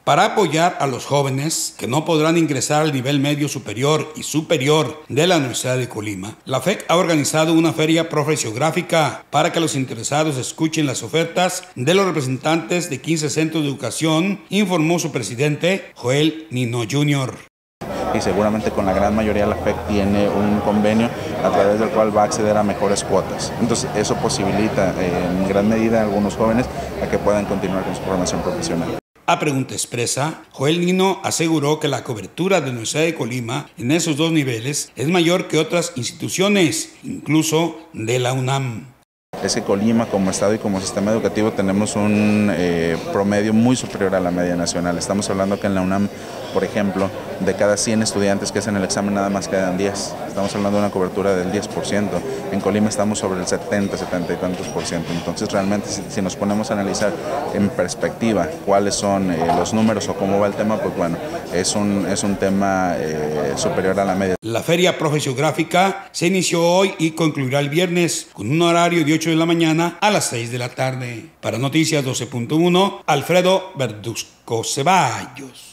Para apoyar a los jóvenes que no podrán ingresar al nivel medio superior y superior de la Universidad de Colima, la FEC ha organizado una feria profesiográfica para que los interesados escuchen las ofertas de los representantes de 15 centros de educación, informó su presidente, Joel Nino Jr. Y seguramente con la gran mayoría la FEC tiene un convenio a través del cual va a acceder a mejores cuotas. Entonces eso posibilita en gran medida a algunos jóvenes a que puedan continuar con su formación profesional. A pregunta expresa, Joel Nino aseguró que la cobertura de la Universidad de Colima en esos dos niveles es mayor que otras instituciones, incluso de la UNAM. Es que Colima como estado y como sistema educativo tenemos un promedio muy superior a la media nacional. Estamos hablando que en la UNAM, por ejemplo, de cada 100 estudiantes que hacen el examen nada más quedan 10. Estamos hablando de una cobertura del 10%. En Colima estamos sobre el 70 y tantos por ciento. Entonces realmente si nos ponemos a analizar en perspectiva cuáles son los números o cómo va el tema, pues bueno, es un tema superior a la media. La feria profesiográfica se inició hoy y concluirá el viernes con un horario de 8 de la mañana a las 6 de la tarde. Para Noticias 12.1, Alfredo Verduzco Ceballos.